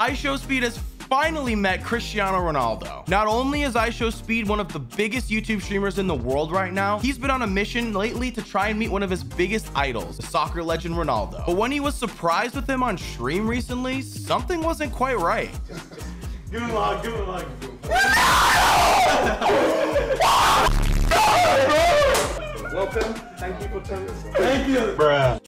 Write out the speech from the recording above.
iShowSpeed has finally met Cristiano Ronaldo. Not only is iShowSpeed one of the biggest YouTube streamers in the world right now, he's been on a mission lately to try and meet one of his biggest idols, the soccer legend Ronaldo. But when he was surprised with him on stream recently, something wasn't quite right. Give him a hug, give him a hug. Welcome. Thank you for coming. Thank you. Bruh.